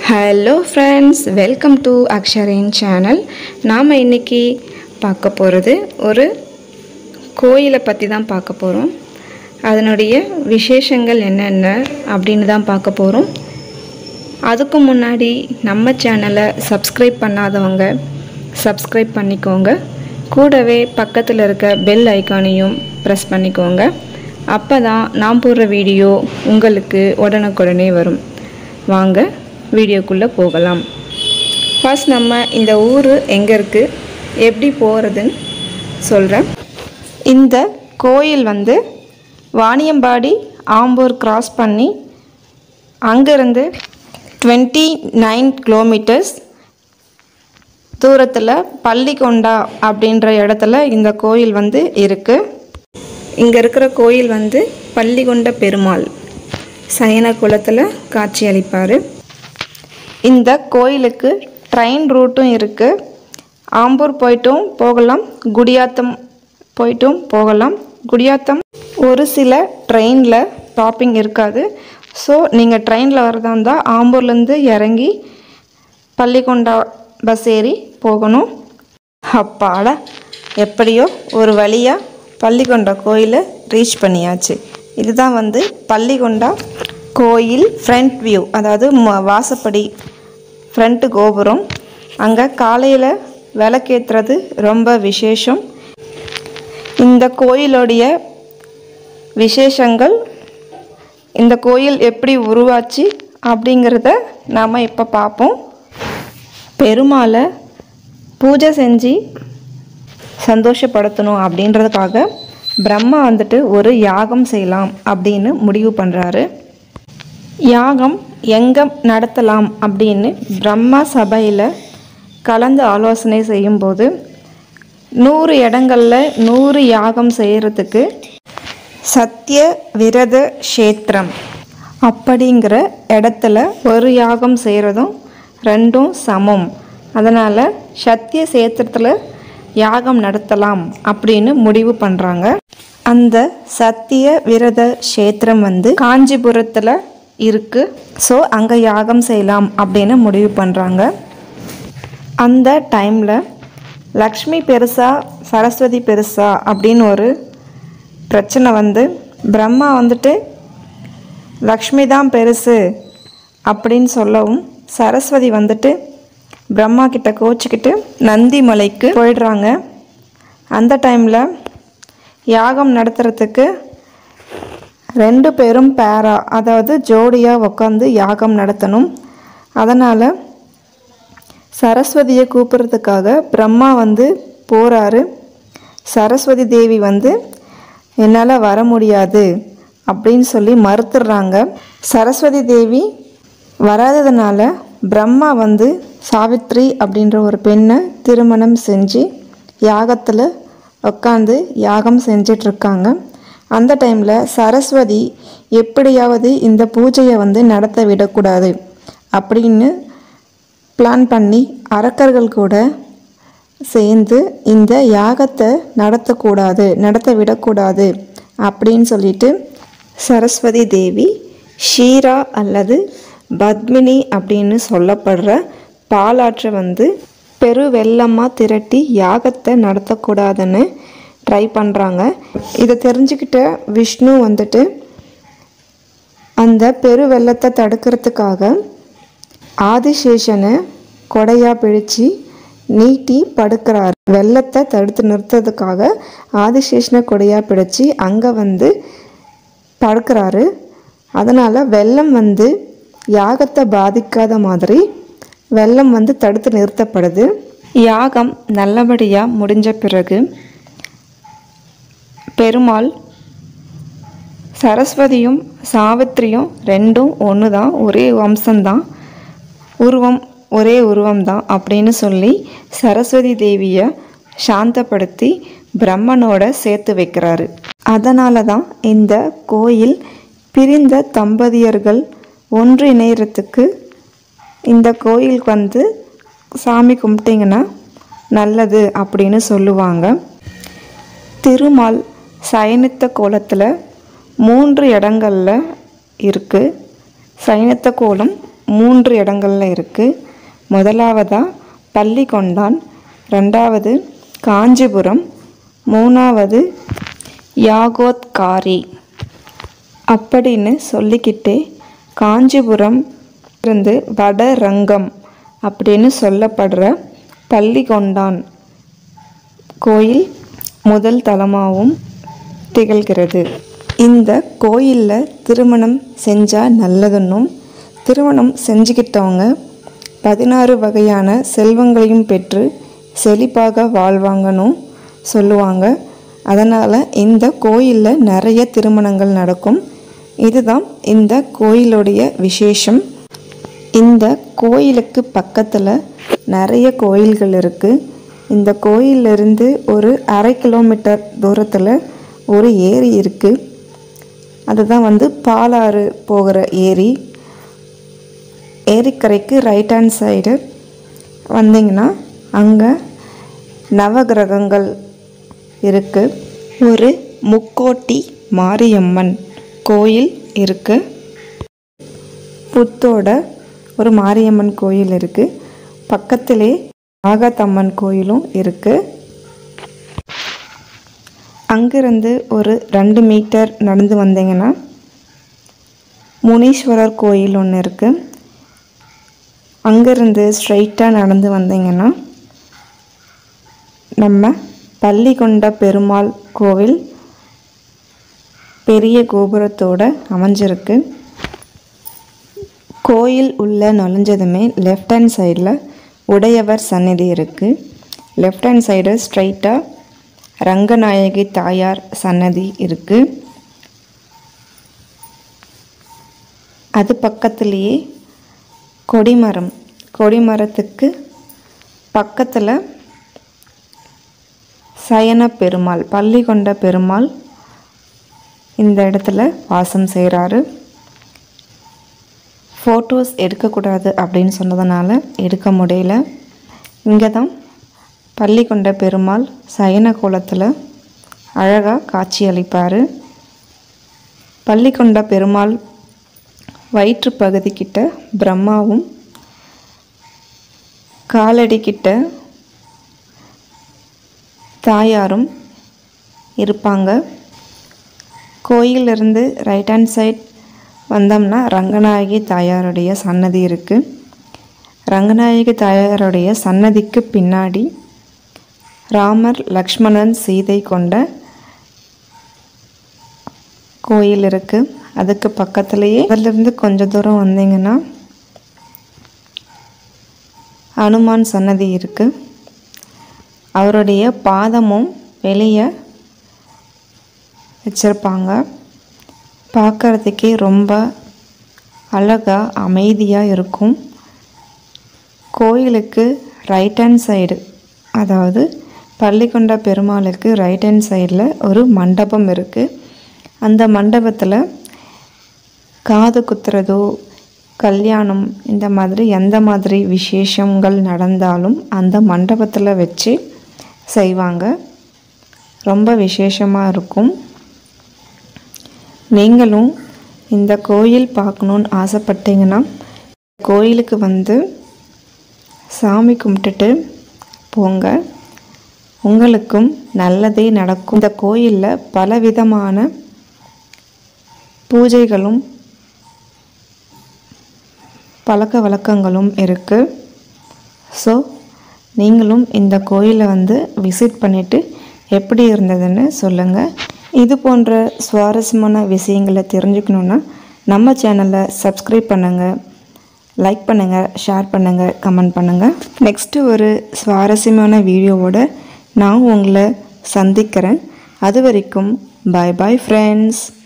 Hello friends, welcome to அக்ஷரின் channel. நாம் இன்றைக்கி பார்க்க போகிறது ஒரு கோயிலை பற்றி தான் பார்க்க போகிறோம். அதனுடைய விசேஷங்கள் என்னென்ன அப்படின்னு தான் பார்க்க போகிறோம். அதுக்கு முன்னாடி நம்ம சேனலை சப்ஸ்கிரைப் பண்ணாதவங்க சப்ஸ்கிரைப் பண்ணிக்கோங்க. கூடவே பக்கத்தில் இருக்க பெல் ஐக்கானையும் ப்ரெஸ் பண்ணிக்கோங்க. அப்போ தான் நான் போடுற வீடியோ உங்களுக்கு உடனுக்குடனே வரும். வாங்க வீடியோக்குள்ளே போகலாம். ஃபர்ஸ்ட் நம்ம இந்த ஊர் எங்கே இருக்குது, எப்படி போகிறதுன்னு சொல்கிறேன். இந்த கோயில் வாணியம்பாடி ஆம்பூர் கிராஸ் பண்ணி அங்கேருந்து 29 கிலோமீட்டர்ஸ் தூரத்தில் பள்ளிகொண்டா அப்படின்ற இடத்துல இந்த கோயில் இருக்குது. இங்கே இருக்கிற கோயில் பள்ளிகொண்ட பெருமாள் சயன குளத்தில் காட்சி அளிப்பார். இந்த கோயிலுக்கு ட்ரெயின் ரூட்டும் இருக்குது. ஆம்பூர் போய்ட்டும் போகலாம், குடியாத்தம் போய்ட்டும் போகலாம். குடியாத்தம் ஒரு சில ட்ரெயினில் ஸ்டாப்பிங் இருக்காது. ஸோ நீங்கள் ட்ரெயினில் வரதா இருந்தால் ஆம்பூர்லேருந்து இறங்கி பள்ளிகொண்டா பஸ் ஏறி போகணும். அப்பாடா, எப்படியோ ஒரு வழியாக பள்ளிகொண்டா கோயிலை ரீச் பண்ணியாச்சு. இதுதான் பள்ளிகொண்டா கோயில் ஃப்ரண்ட் வியூ, அதாவது வாசப்படி ஃப்ரண்ட்டு கோபுரம். அங்கே காலையில் விளக்கேற்றுறது ரொம்ப விசேஷம். இந்த கோயிலுடைய விசேஷங்கள், இந்த கோயில் எப்படி உருவாச்சு அப்படிங்கிறத நாம் இப்போ பார்ப்போம். பெருமாளை பூஜை செஞ்சு சந்தோஷப்படுத்தணும் அப்படின்றதுக்காக பிரம்மா ஒரு யாகம் செய்யலாம் அப்படின்னு முடிவு பண்ணுறாரு. யாகம் எங்கே நடத்தலாம் அப்படின்னு பிரம்மா சபையில் கலந்து ஆலோசனை செய்யும்போது 100 இடங்களில் 100 யாகம் செய்கிறதுக்கு சத்திய விரத க்ஷேத்திரம் அப்படிங்கிற இடத்துல ஒரு யாகம் செய்கிறதும் ரெண்டும் சமம். அதனால் சத்திய சேத்திரத்தில் யாகம் நடத்தலாம் அப்படின்னு முடிவு பண்ணுறாங்க. அந்த சத்திய விரத க்ஷேத்திரம் காஞ்சிபுரத்தில் இருக்குது. ஸோ அங்கே யாகம் செய்யலாம் அப்படின்னு முடிவு பண்ணுறாங்க. அந்த டைமில் லக்ஷ்மி பெருசா சரஸ்வதி பெருசா அப்படின்னு ஒரு பிரச்சனை பிரம்மா லக்ஷ்மி தான் பெருசு அப்படின்னு சொல்லவும் சரஸ்வதி பிரம்மா கிட்ட கோச்சிக்கிட்டு நந்தி மலைக்கு போயிடுறாங்க. அந்த டைமில் யாகம் நடத்துறதுக்கு 2 பேரும் பேரா, அதாவது ஜோடியாக உட்காந்து யாகம் நடத்தணும். அதனால் சரஸ்வதியை கூப்பிட்றதுக்காக பிரம்மா போகிறாரு. சரஸ்வதி தேவி என்னால் வர முடியாது அப்படின்னு சொல்லி மறுத்துடுறாங்க. சரஸ்வதி தேவி வராததுனால பிரம்மா சாவித்ரி அப்படின்ற ஒரு பெண்ணை திருமணம் செஞ்சு யாகத்தில் உட்காந்து யாகம் செஞ்சிட்ருக்காங்க. அந்த டைமில் சரஸ்வதி எப்படியாவது இந்த பூஜையை நடத்த விடக்கூடாது அப்படின்னு பிளான் பண்ணி அரக்கர்கள் கூட சேர்ந்து இந்த யாகத்தை நடத்த விடக்கூடாது அப்படின்னு சொல்லிட்டு சரஸ்வதி தேவி ஷீரா அல்லது பத்மினி அப்படின்னு சொல்லப்படுற பாலாற்றை பெருவெள்ளமாக திரட்டி யாகத்தை நடத்தக்கூடாதுன்னு ட்ரை பண்ணுறாங்க. இதை தெரிஞ்சுக்கிட்ட விஷ்ணு அந்த பெருவெள்ளத்தை தடுக்கிறதுக்காக ஆதிசேஷனை கொடையாக பிடிச்சு நீட்டி படுக்கிறார். வெள்ளத்தை தடுத்து நிறுத்துறதுக்காக ஆதிசேஷனை கொடையாக பிடிச்சி அங்கே படுக்கிறாரு. அதனால் வெள்ளம் யாகத்தை பாதிக்காத மாதிரி வெள்ளம் தடுத்து நிறுத்தப்படுது. யாகம் நல்லபடியாக முடிஞ்ச பிறகு பெருமாள் சரஸ்வதியும் சாவித்திரியும் ரெண்டும் ஒன்று தான், ஒரே வம்சம்தான், ஒரே உருவம்தான் அப்படின்னு சொல்லி சரஸ்வதி தேவியை சாந்தப்படுத்தி பிரம்மனோட சேர்த்து வைக்கிறாரு. அதனால தான் இந்த கோயில் பிரிந்த தம்பதியர்கள் ஒன்றிணைகிறதுக்கு இந்த கோயிலுக்கு சாமி கும்பிட்டிங்கன்னா நல்லது அப்படின்னு சொல்லுவாங்க. திருமால் சயனித்த கோலத்தில் 3 இடங்களில் இருக்குது. சயனித்த கோலம் 3 இடங்களில் இருக்குது. முதலாவதாக பள்ளிகொண்டான், ரெண்டாவது காஞ்சிபுரம், மூணாவது யாகோத்காரி அப்படின்னு சொல்லிக்கிட்டே காஞ்சிபுரம் இருந்து வடரங்கம் அப்படின்னு சொல்லப்படுற பள்ளிகொண்டான் கோயில் முதல் தலமாகவும் திகழ்கிறது. இந்த கோயிலில் திருமணம் செஞ்சால் நல்லதுன்னும், திருமணம் செஞ்சுக்கிட்டவங்க 16 வகையான செல்வங்களையும் பெற்று செழிப்பாக வாழ்வாங்கன்னு சொல்லுவாங்க. அதனால் இந்த கோயிலில் நிறைய திருமணங்கள் நடக்கும். இதுதான் இந்த கோயிலுடைய விசேஷம். இந்த கோயிலுக்கு பக்கத்தில் நிறைய கோயில்கள் இருக்குது. இந்த கோயிலிருந்து ஒரு 1/2 கிலோமீட்டர் தூரத்தில் ஒரு ஏரி இருக்குது. அதுதான் பாலாறு போகிற ஏரி. ஏரிக்கரைக்கு ரைட் ஹேண்ட் சைடு வந்தீங்கன்னா அங்கே நவகிரகங்கள் இருக்குது. ஒரு முக்கோட்டி மாரியம்மன் கோயில் இருக்குது. புத்தோட ஒரு மாரியம்மன் கோயில் இருக்குது. பக்கத்திலே நாகத்தம்மன் கோயிலும் இருக்குது. அங்கிருந்து ஒரு 2 மீட்டர் நடந்து வந்தீங்கன்னா முனீஸ்வரர் கோயில் ஒன்று இருக்குது. அங்கிருந்து ஸ்ட்ரைட்டாக நடந்து வந்தீங்கன்னா நம்ம பள்ளிகொண்ட பெருமாள் கோவில் பெரிய கோபுரத்தோடு அமைஞ்சிருக்கு. கோயில் உள்ளே நுழைஞ்சதுமே லெஃப்ட் ஹேண்ட் சைடில் உடையவர் சந்நிதி இருக்குது. லெஃப்ட் ஹேண்ட் சைடு ஸ்ட்ரைட்டாக ரங்கநாயகி தாயார் சன்னதி இருக்குது. அது பக்கத்துலேயே கொடிமரம், கொடிமரத்துக்கு பக்கத்தில் சயன பெருமாள், பள்ளிகொண்ட பெருமாள் இந்த இடத்துல வாசம் செய்கிறாரு. ஃபோட்டோஸ் எடுக்கக்கூடாது அப்படின்னு சொன்னதுனால எடுக்க முடியல. இங்கே தான் பள்ளிகொண்ட பெருமாள் சயன கோலத்தில் அழகாக காட்சி அளிப்பார். பள்ளிகொண்ட பெருமாள் வயிற்று பகுதிக்கிட்ட பிரம்மாவும் காலடிக்கிட்ட தாயாரும் இருப்பாங்க. கோயிலிருந்து ரைட் ஹேண்ட் சைட் வந்தோம்னா ரங்கநாயகி தாயாருடைய சன்னதி இருக்குது. ரங்கநாயகி தாயாருடைய சன்னதிக்கு பின்னாடி ராமர், லக்ஷ்மணன், சீதை கொண்ட கோயில் இருக்குது. அதுக்கு பக்கத்துலேயே அதிலிருந்து கொஞ்சம் தூரம் வந்தீங்கன்னா ஹனுமான் சன்னதி இருக்குது. அவருடைய பாதமும் வெளியே வச்சுருப்பாங்க. பார்க்குறதுக்கே ரொம்ப அழகாக அமைதியாக இருக்கும். கோயிலுக்கு ரைட் ஹேண்ட் சைடு, அதாவது பள்ளிகொண்ட பெருமாளுக்கு ரைட் ஹேண்ட் சைடில் ஒரு மண்டபம் இருக்குது. அந்த மண்டபத்தில் காது குத்துறதோ, கல்யாணம், இந்த மாதிரி எந்த மாதிரி விசேஷங்கள் நடந்தாலும் அந்த மண்டபத்தில் வச்சு செய்வாங்க. ரொம்ப விசேஷமாக இருக்கும். நீங்களும் இந்த கோயில் பார்க்கணுன்னு ஆசைப்பட்டீங்கன்னா கோயிலுக்கு சாமி கும்பிட்டுட்டு போங்க. உங்களுக்கும் நல்லதே நடக்கும். இந்த கோயிலில் பலவிதமான பூஜைகளும் பழக்க வழக்கங்களும் இருக்குது. ஸோ நீங்களும் இந்த கோயிலை விசிட் பண்ணிவிட்டு எப்படி இருந்ததுன்னு சொல்லுங்கள். இது போன்ற சுவாரஸ்யமான விஷயங்களை தெரிஞ்சுக்கணுன்னா நம்ம சேனலை சப்ஸ்கிரைப் பண்ணுங்கள், லைக் பண்ணுங்கள், ஷேர் பண்ணுங்கள், கமெண்ட் பண்ணுங்கள். நெக்ஸ்ட்டு ஒரு சுவாரஸ்யமான வீடியோவோடு நான் உங்களை சந்திக்கிறேன். அது வரைக்கும் பாய் பாய் ஃப்ரெண்ட்ஸ்.